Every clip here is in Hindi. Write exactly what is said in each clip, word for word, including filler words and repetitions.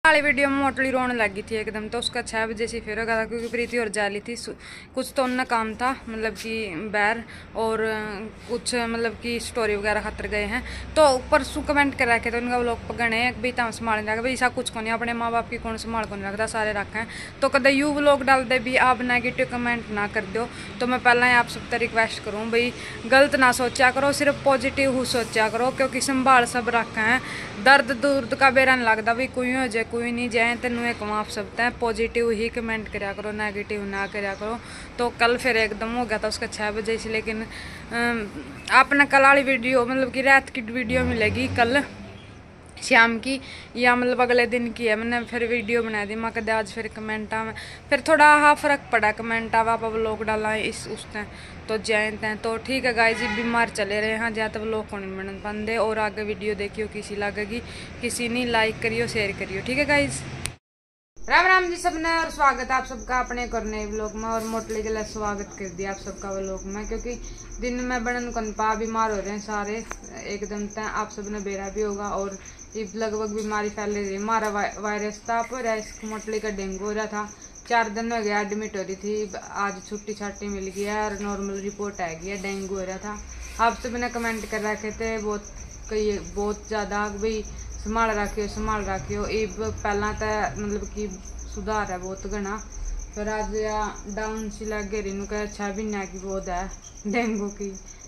वाली वीडियो में मोटली रोने लगी थी एकदम, तो उसका छः बजे से फिर हो गया था क्योंकि प्रीति और जाली थी। कुछ तो उनका काम था, मतलब कि बैर और कुछ मतलब कि स्टोरी वगैरह खतर गए हैं। तो ऊपर सु कमेंट कर रखे थे उनका वो लोग पगड़े हैं भाई तम संभाल रखा भाई ऐसा कुछ को नहीं, अपने माँ बाप की कौन संभाल को नहीं रखता, सारे रखे हैं। तो कदे यू लोग डाल दे भी आप नेगेटिव कमेंट ना कर दो। तो मैं पहले आप सबसे रिक्वेस्ट करूँ भाई गलत ना सोचा करो, सिर्फ पॉजिटिव हो सोचा करो क्योंकि संभाल सब रखे हैं। दर्द दुर्द का बेरा नहीं लगता भाई कोई हो जाए कोई नहीं जाए, तेन एक माफ सकता है। पॉजिटिव ही कमेंट कराया करो, नेगेटिव ना कराया करो। तो कल फिर एकदम हो गया था उसका छः बजे से, लेकिन आपने कल वाली वीडियो मतलब कि रात की वीडियो मिलेगी कल शाम की या मतलब अगले दिन की है। मैंने फिर वीडियो बना दी, मैं कदे आज फिर कमेंटा में फिर थोड़ा हाँ फर्क पड़ा कमेंटा आप लोग डाला इस उस तय तो जयंत हैं। तो ठीक है गाइस, बीमार चले रहे हैं जहाँ तब लोग को नहीं बन पाते। और आगे वीडियो देखियो किसी लगेगी किसी नहीं, लाइक करियो शेयर करियो, ठीक है गाइस। राम राम जी सबने, और स्वागत है आप सबका अपने करने व्लॉग में। और मोटली के लिए स्वागत कर दिया आप सबका व्लॉग में, क्योंकि दिन में बनन कनपा बीमार हो रहे हैं सारे एकदम तय। आप सबने बेरा भी होगा और लगभग बीमारी फैल रही है। हमारा वायरस था पर मोटली का डेंगू हो रहा था, चार दिन हो गया एडमिट हो रही थी, आज छुट्टी छाट्टी मिल गई है और नॉर्मल रिपोर्ट आ गई है। डेंगू हो रहा था, आप सबने कमेंट कर रखे थे बहुत कई बहुत ज़्यादा भाई संभाल रखियो संभाल रखियो। इब पहला तो मतलब कि सुधार है बहुत घना, फिर आज डाउन सी लग गई रिनू का छः महीने की बहुत है डेंगू की।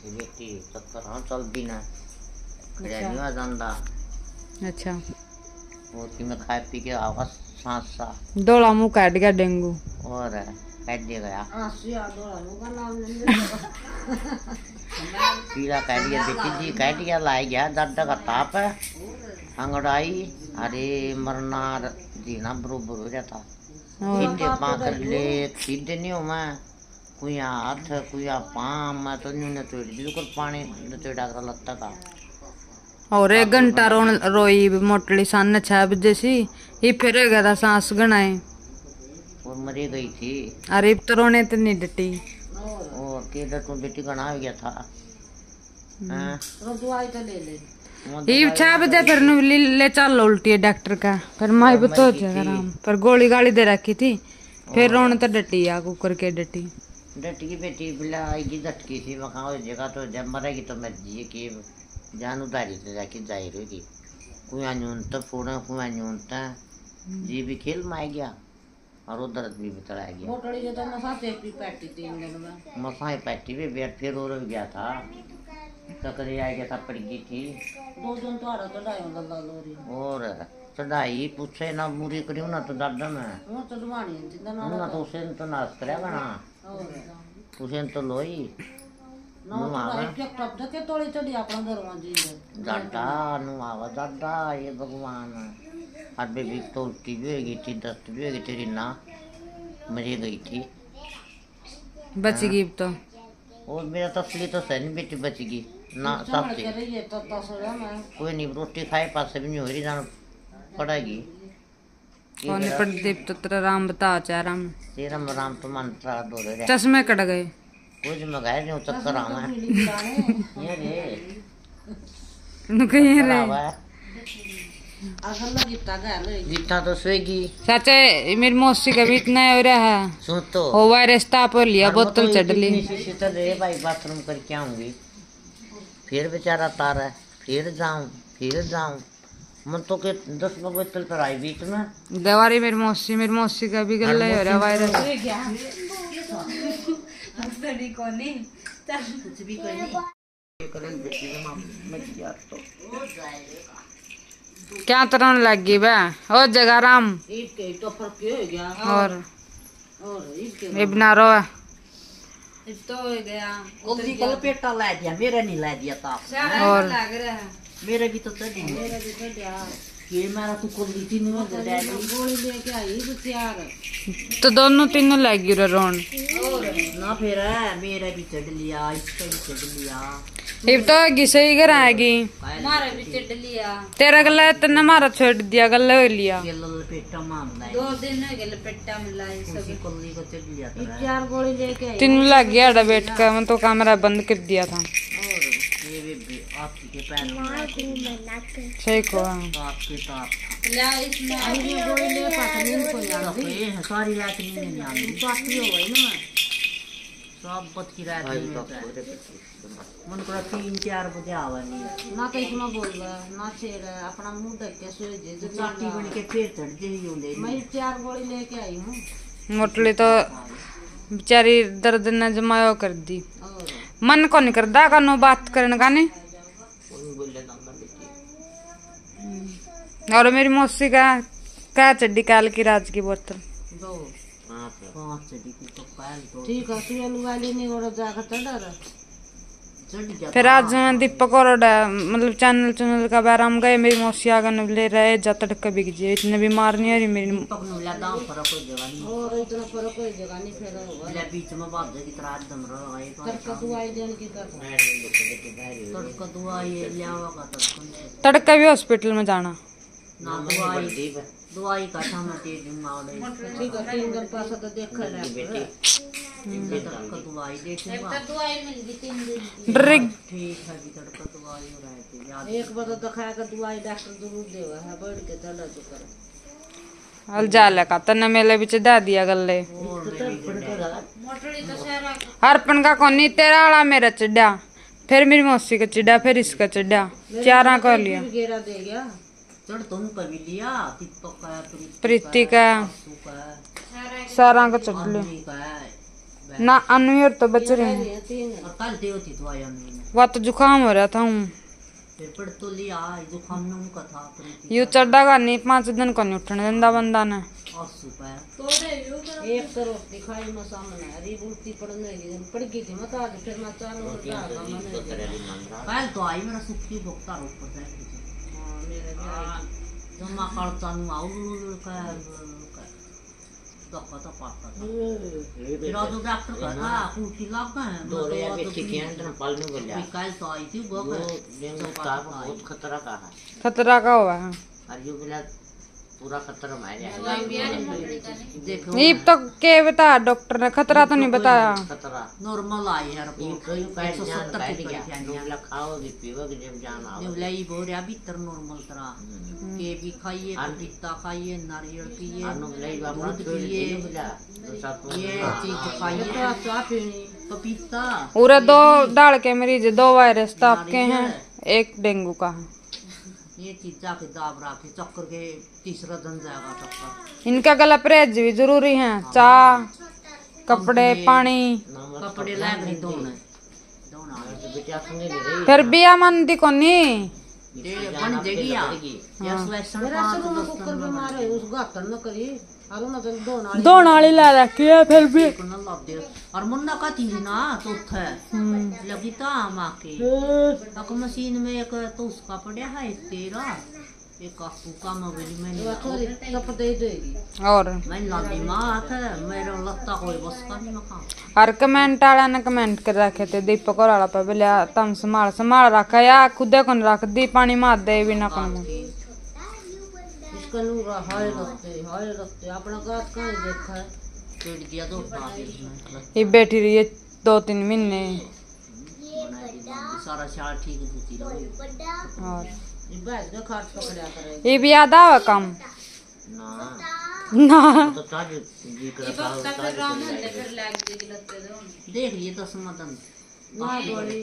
अच्छा मैं खाए पी के आवाज सांस सा दौड़ा मुँह काट गया डेंगू और काट दिया गया पीला काट गया बेटी जी काट गया लाई गया दर्द का ताप है अंगड़ाई अरे मरना जीना बरोबर हो जाता। सीधे पाकर ले सीधे नहीं हो मैं कोई हाथ कोई पाँव मैं तो नहीं तोड़ दी कर पानी तोड़ा कर लगता का। और एक घंटा रो रोई मोटली सन छह बजे सी ये फिर गया था सांस गनाए और मरी गई थी। अरे तो रोने तो नहीं डटी और केडर तो बेटी गना गया था। दवाई तो ले ले ये छह बजे फिर ले, ले चल उल्टी है डॉक्टर का, फिर माई बतो आराम पर गोली गाली दे रखी थी, फिर रोने तो डटी आ कुकर के डटी डटी की बेटी बिला आएगी झटकी थी वहाँ जगह तो जब मरेगी तो मर्जी की जान उतारी तो जाके जाहिर होगी कुआ न्यूनता फोड़ा कुआ न्यूनता जी भी खेल में आ गया और वो दर्द भी बता गया। मोटड़ी जो तो मसा से भी पैटी तीन दिन में मसा ही पैटी भी बैठ फिर और गया था चक्कर आ गया था पड़ गई थी दो दिन तो आड़ा चढ़ाई लल्ला लोरी और चढ़ाई पूछे ना मूरी करियो ना तो दर्द में वो चढ़वानी थी ना तो उसे तो नाश करेगा ना उसे तो लोई ये भगवान अबे भी तो उल्टी भी हो गई थी दस्त भी हो गई थी ना मरी गई थी बच गई तो और मेरा तसली तो सही बेटी बच गई ना सब कोई नहीं रोटी खाए पास भी नहीं हो रही ना पड़ेगी कौन प्रदीप तो तेरा राम बता चाह राम तेरा राम तो मंत्र दो रहे चश्मे कट गए कुछ मंगाए नहीं चक्कर आवा ये रे नु कहीं रे असल में जितना गया जितना तो स्वेगी सच मेरी मौसी का भी इतना हो रहा है सुन तो हो वायरस ताप लिया बोतल चढ़ ली तो रे भाई बाथरूम करके आऊंगी फिर बेचारा तारा फिर जाऊं फिर जाऊं मन तो के दस बोतल पर आई बीच में दवारी मेरी मौसी मेरी मौसी का भी गला हो रहा वायरस क्या तरह लगी बे ओ जगह राम और बिना रो तो हो गया कल पेटा ला दिया मेरा नहीं ला दिया था और मेरा भी तो चढ़ी ये मारा तो कोली तीन में गोली लेके आई बेचार तो दोनों तीनों लगी रे रोन ना फिर मेरा भी चढ़ लिया इसका भी चढ़ लिया ये तो घिसे ही घर आएगी मारा भी चढ़ लिया तेरा गला इतना मारा छोड़ दिया गला हो लिया पेटा मामला दो दिन हो गए पेटा मिला सब कोली को चढ़ लिया चार गोली लेके तीनों लग गया बैठ कर मैं तो कैमरा बंद कर दिया था और ये भी बेबे आपकी के पैर में सही को ताप के ताप ले इसमें अभी गोली ले पाता नहीं को यार ये है सारी रात नींद नहीं आती पाती हो गई ना सब बत की रात नहीं होता है मन को तीन चार बजे आवानी ना तो इसमें बोल रहा ना छेड़ अपना मुंह ढक के सो जे जो चाटी बन के फिर चढ़ जाई ले मैं चार गोली लेके आई हूँ मोटली तो बेचारी दर्द ने जमायो कर दी और मन को नहीं करदा कानो बात करने का नहीं। और मेरी मौसी का क्या चड्डी काल की राज की बोतल दो पांच चढ़ी की तो काल तो ठीक है तू अलू वाली नहीं और जाकर चढ़ा रहा चढ़ जा फिर आज दीपक और मतलब चैनल चैनल का बैराम गए मेरी मौसी आगन ले रहे जा तड़का बिक जाए इतने बीमार नहीं आ रही मेरी पकड़ ला दाम फरक हो जगह नहीं और इतना फर्क कोई जगह नहीं फिर होगा ले बीच में बात की तरह दम रहा है तड़का दुआई देने की कर तड़का दवाई लियावा का तड़का तड़का भी हॉस्पिटल में जाना ना दवाई दवाई का था मैं तेज मावड़े ठीक है तीन दिन पास तो देख कर बेटी तड़का दवाई देखूंगा दवाई मिल गई तीन दिन ड्रिग ठीक है जी तड़का दवाई हो रहा है याद एक बार तो खाया का दवाई डॉक्टर जरूर देवा है बैठ के चला जो कर हल जाले का तने मेले बिच दा दिया गल्ले मोटड़ी तो सारा हरपन का कोनी तेरा वाला मेरा चिड्डा फिर मेरी मौसी का चिड्डा फिर इसका चिड्डा चारा कर लिया घेरा दे गया चढ़ तुम कभी लिया दीपक का प्रीति का आंसू का सारा का चढ़ लिया अन्वी का ना अनवीर तो बच रहे हैं ये तीन और कल देव थी दवाई अन्वी ने वह तो जुकाम हो रहा था हूँ फिर पढ़ तो लिया जो खामने उनका था प्रीति यू चड्डा का नहीं पांच दिन को नहीं उठने देंदा बंदा ने आंसू का एक तरफ दिखाई में सामने अरे उल्टी पड़ने की पड़ गई थी मत आज फिर मैं चालू कर रहा कल तो आई मेरा सुखी भोक्ता रूप पर है हां मेरे भी आई जमा करता नु आउ का तो पता पाता था फिर आज डॉक्टर का था कुटी लग गए दो या बेटी के अंदर पालने को लिया कल तो आई थी वो वो डेंगू का बहुत खतरा का है खतरा का हुआ है और ये बिना पूरा खतरा मार है देखो ये तो के बता डॉक्टर ने खतरा तो नहीं बताया खतरा नॉर्मल आई है ये रिपोर्ट कोई काट एक सौ जान सत्तर बैठ की गया परीक्षा नोबला खाओगे पीओगे जब जान आओ जब लाई बोरिया भीतर नॉर्मल तरह के भी खाइए पपीता खाइए नारियल पिए आनो लाई बाबा दूध छोड़ पिए दिए बोला तो साथ ये चीज खाइए तो चाह पीनी पपीता पूरे दो डाल के मरीज दो वायरस ताप के हैं एक डेंगू का है ये चीज जाके दाब रखे चक्कर के तीसरा दिन जाएगा चक्कर इनका गला परहेज भी जरूरी है चाय कपड़े पानी कपड़े लाग नहीं धोने धोना तो बेटा संगे नहीं रही फिर बिया मंदी को नहीं ये बन जाएगी यार यस वैसन मेरा पांच सब दस कुकर बीमार है उस गातर न करी अरे ना चल दो नाली दो नाली ला रखी है फिर भी को न लब दे और मुन्ना का थी ना तो थे लगी तो आम आके अक मशीन में एक तो उसका पड़ा है तेरा एक काकू का मोबाइल में थोड़ी कप दे देगी और मैं लाली माँ था मेरा लत्ता कोई बस का नहीं मखा हर कमेंट वाला ने कमेंट कर रखे थे दीपक और वाला पे बोले तम संभाल संभाल रखा या खुदे को रख दी पानी मार दे बिना कम इसका नूर हाय रखते हाय रखते अपना गात कहाँ देखा है पेट दिया दो बात इसमें ये बैठी रही है दो तीन महीने सारा शाल ठीक होती रही और ये बैठ के खाट पकड़ा करे ये भी याद आवा कम ना ना तो ताज जी करता है ताज देख लिए दस मदन ना बोली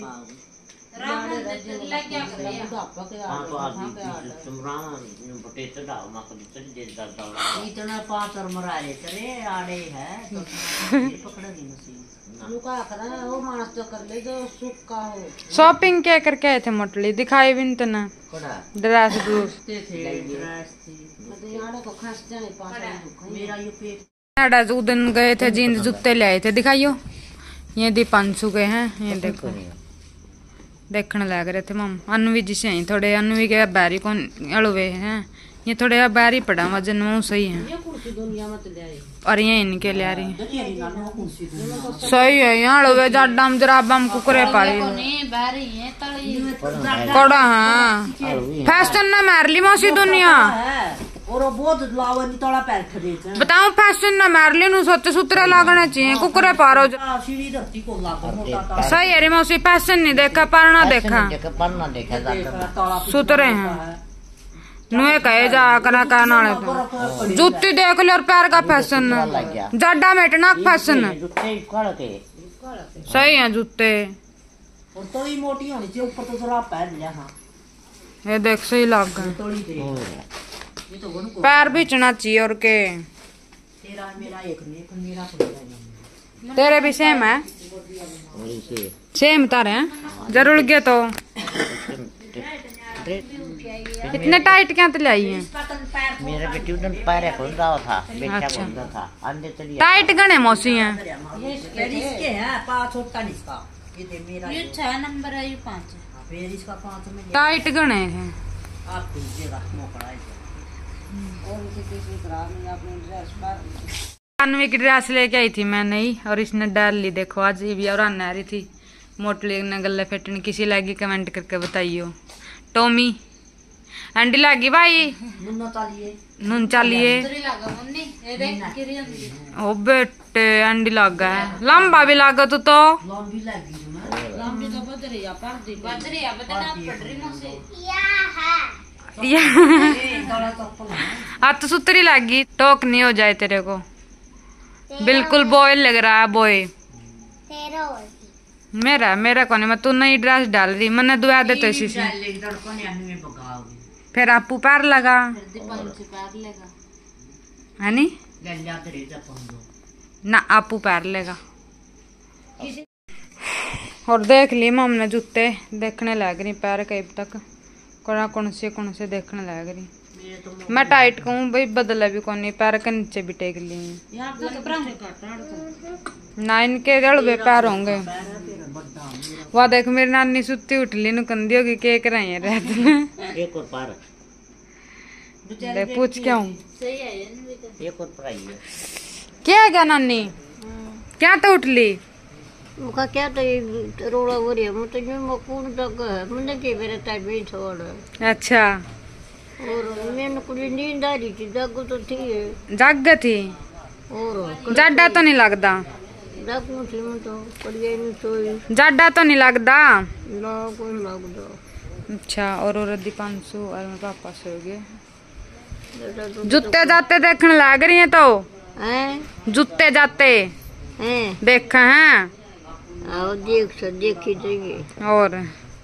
हाँ तो आज चमराम बटे चढ़ा माँ को चढ़ दे दर्दा इतना पाँच और मराए चले आड़े है तो पकड़ेगी मशीन लुका करा वो मानस तो कर ले जो सुख का हो शॉपिंग क्या करके आए थे मोटली दिखाई भी नहीं तो ना कोड़ा ड्रेस ड्रूस थे थे ड्रेस थी मतलब यहाँ को खांसते नहीं पास मेरा ये पेट आज उस दिन गए थे जीन्स जूते ले आए थे दिखाइयो ये दीपांशु के हैं ये देखो देखने लग रहे थे मम अनवी जी से ही थोड़े अनवी के बैरी कौन अड़वे हैं ये थोड़े बैरी पड़ा वजन में सही है ये कुर्सी दुनिया में ले आई और ये इनके ले आ रही सही है यहाँ अड़वे जाडम जराबम कुकरे पाड़ी कड़ा हाँ फैशन ना मार ली मौसी दुनिया और वो बहुत लावा नहीं तोड़ा पैर खड़े थे। बताओ फैशन ना मार ली नु सोते सुतरे लगने चाहिए कुकरे पारो सीढ़ी धरती को लागा मोटा सही है रे मौसी फैशन नहीं देखा परना देखा देखा पढ़ना देखा जाता सुतरे हैं नुए कहे जा करा का नाले पे जूती देख लो और पैर का फैशन जाडा मेटना फैशन जूते कड़ के सही है जूते और तोड़ी मोटी होनी चाहिए ऊपर तो जरा पैर लिया। हाँ ये देख सही लग गए तोड़ी दे ये तो वन को पैर बीचना चाहिए और के तेरा मेरा एक नहीं एक मेरा पड़ेगा तेरे भी सेम है सेम तारे हैं जरूर गया तो इतने टाइट क्या तो लाई है मेरा बेटी उधर पैर खोल रहा था बेटा खोल रहा था अंदर चली टाइट गणे मौसी हैं इसके है पाँच छोटा नहीं इसका ये दे मेरा ये छह नंबर है ये पाँच है फिर इसका पाँच में टाइट गणे हैं आप दीजिएगा मोकड़ा है और इसे किसी तरह में अपने ड्रेस पर अनवी की ड्रेस लेके आई थी मैं नहीं और इसने डाल ली देखो आज भी और आने आ रही थी मोटली ने गले फिटने किसी लगी कमेंट करके बताइयो टॉमी एंडी लगी भाई मुन्ना चाहिए नून चाहिए लगा मम्मी ये देख गिरी अंदर ओ बेटे एंडी लगा है लंबा भी लगा तू तो लंबी लगी है लंबी तो बदरी या पर दी बदरी या बदना पड़ रही मुझसे थोड़ा चप्पल है आज तो सुतरी लगी टोक नहीं हो जाए तेरे को बिल्कुल बॉय लग रहा है बॉय मेरा मेरा कौन है मैं तू नई ड्रेस डाल रही मैंने दुआ देते इसी से फिर आपू पैर लगा पैर लेगा है नी ले जाते रह जा पंदो ना आपू पैर लेगा और देख ली हमने जूते देखने लग रही पैर कई तक कौन कौन से कौन से देखने लग रही मैं टाइट कहूँ भाई बदला भी कौन नहीं पैर के नीचे भी टेक ली यार तो कपड़ा ना इनके जड़बे पैर होंगे वह देख मेरी नानी सुती उठ ली नु कंदी होगी केक रही है रात में एक और पार देख पूछ क्या हूँ सही है ये नहीं तो एक और पढ़ाई है क्या क्या नानी क्या तो उठ ली मुका क्या तो ये रोड़ा हो रही है मुझे जो मकून तक है मुझे के मेरे टाइम में छोड़ अच्छा और मैंने कुछ नींद आ रही थी जागो तो थी जाग गई थी और जाडा तो नहीं लगता जागू थी मैं तो पढ़िए नहीं सोई जाडा तो नहीं लगता ना कोई लग दो अच्छा और और दीपांशु और मेरे पापा सो गए बेटा तो जूते जाते देखने लग रही है तो हैं जूते जाते हैं देखा हैं आओ देख सो देखी जाइए और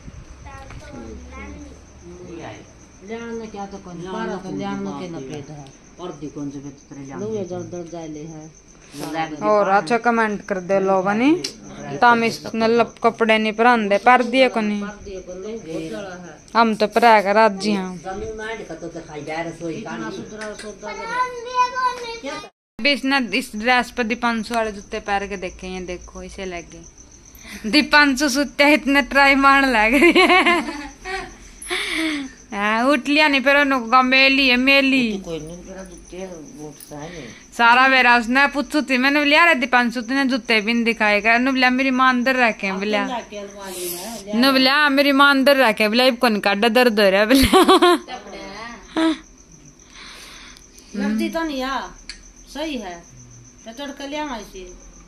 लेना क्या तो कौन बारह तो लेना के न पेट है और दी कौन से बेच लो ये जड़ दड़ जाले है और अच्छा कमेंट कर दे लोगों ने ताम इसने लब कपड़े नहीं पहन दे पर दिए को नहीं हम तो परा कर राजी हाँ जमीन में का तो दिखाई दे रहा सोई का सुतरा सोता बीस ना इस ड्रेस पर दीपांशु वाले जूते पैर के देखे ये देखो इसे लगे दीपांशु सुते इतने ट्राई मारने लग रही है हाँ, उठ लिया नहीं फिर उनको मेली है मेली कोई नहीं तेरा जूते उठता है नहीं सारा मेरा उसने पूछू थी मैंने बोलिया रे दीपांशु तूने जूते भी नहीं दिखाएगा नु बोलिया मेरी मां अंदर रखे बोलिया नु बोलिया मेरी मां अंदर रखे बोलिया कौन काटा दर्द हो रहा है बोलिया लगती तो नहीं यार सही है तो तड़का ले आइए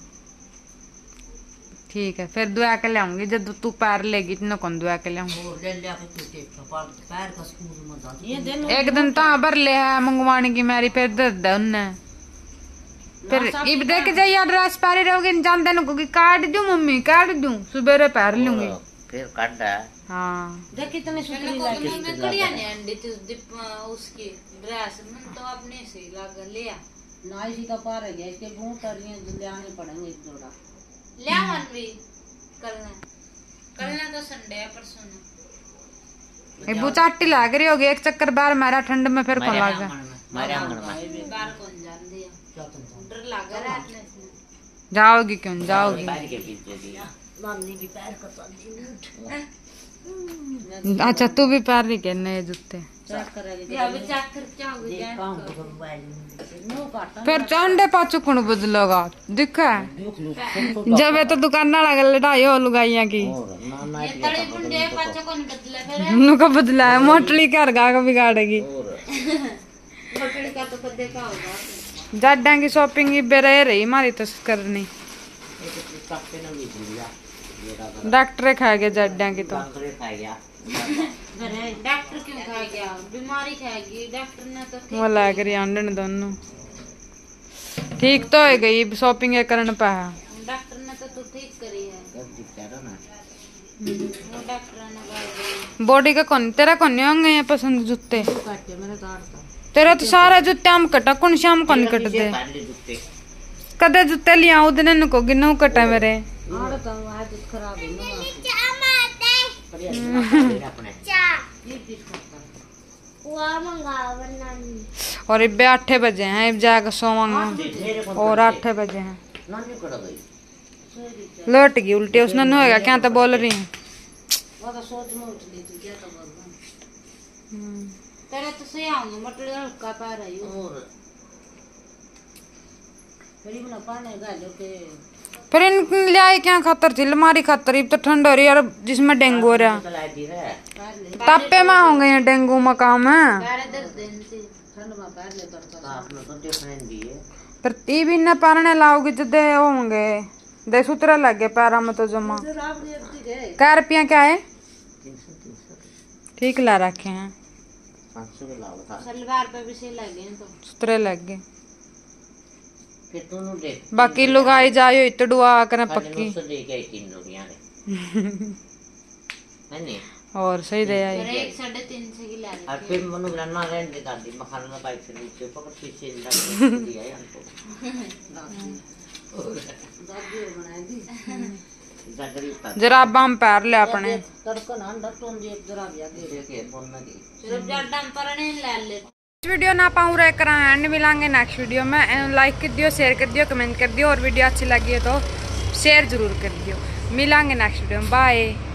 ठीक है फिर दुआ के लाऊंगी जब तू पैर लेगी तो कौन दुआ के लाऊंगी ले ले के तू टेप का पैर का स्कूल में जा ये दिन एक दिन तो भर ले है मंगवाने की मेरी फिर दर्द है उनने फिर इब देख जाइए ड्रेस पहरी रहोगे जान देने को काट दूं मम्मी काट दूं सुबह पहर लूंगी फिर काट रहा हाँ देख कितने सुतरी लगी में कड़िया ने अंडी तो दीप उसकी ड्रेस में तो अपने से लगा लिया ना इसी का पार है गया इसके बूट तरियां ले आने पड़ेंगे एक जोड़ा ले मन भी करना करना तो संडे है परसों ना ये बुचाटी लाग रही होगी एक चक्कर बार मारा ठंड में फिर कौन लागा हमारे आंगन में बाहर कौन जान दिया डर लगा रात में जाओगी क्यों जाओगी पैर के पीछे दिया नानी भी पैर का तो अच्छा तू भी पैर नहीं कहने ये जूते चेक करेगी या भी चेक कर क्या हो गया काम तो मोबाइल नो काटा फिर चंडे पाचू कौन बदलोगा दिखा जब ये तो दुकान लगा लटाई हो लुगाइया की और ना ना ये तड़े बुंडे पाछो कौन बदले फिर नुका बदला है मोटली कर गा का बिगाड़ेगी पटड़ी का तो कद देखा होगा। जाड्डा की शॉपिंग ही बेरे रही हमारी तो करनी। डॉक्टर खा गया जाड्डा की तो। डॉक्टर क्यों खा गया? बीमारी खाएगी डॉक्टर ने तो। वो ला कर आंडन दोनों ठीक तो हो गई शॉपिंग करने पा। डॉक्टर ने तो तू ठीक करी है। वो डॉक्टर ने बॉडी का कौन तेरा कौन होंगे ये पसंद जूते? काटे मैंने काटता तेरा तो सारा जूते हम कटा कौन शाम कौन कट दे कदे जूते लिया उदने नको गिनो कटा मेरे आड़ तो आज खराब है ना और इबे आठ बजे हैं इब जाकर सोवांगा और आठ बजे हैं लौट गई उल्टी उसने नहीं होगा क्या तो बोल रही हूँ वो तो सोच में उठ ली थी क्या तो बोल तेरे तो से आऊंगा मटड़ी हल्का पा रही हूँ। फिर बना पाने गालो के फिर इन ले आए क्या खातर थी अलमारी खातर इब तो ठंड हो रही है और जिसमें डेंगू हो रहा तापे में होंगे ये डेंगू मकाम है सारे दस दिन से ठंड में पैर ले तड़का पर ती भी न पारने लाओगी तो दे होंगे दे सूत्र लग गए पैरा में तो जमा क्या रुपया क्या है ठीक ला रखे हैं सलवार पे भी से लगे हैं तो सूत्र लग गए बाकी लुगाई जायो इत डुआ कर पक्की और सही दे आई फिर एक साढ़े तीन से की ला और फिर मनु लन्ना रेंट दे दी मखाना बाइक से नीचे पकड़ पीछे लग दिया है हमको दादी बनाई दी जागरी पर जराबा हम पैर ले अपने तड़का ना डटों दे जरा भी दे के फोन ना दी सिर्फ जड्डम पर नहीं ला ले। वीडियो ना पाऊँ रह कर एंड मिलांगे नेक्स्ट वीडियो में लाइक कर दियो शेयर कर दियो कमेंट कर दियो और वीडियो अच्छी लगी है तो शेयर जरूर कर दियो मिलांगे नेक्स्ट वीडियो में बाय।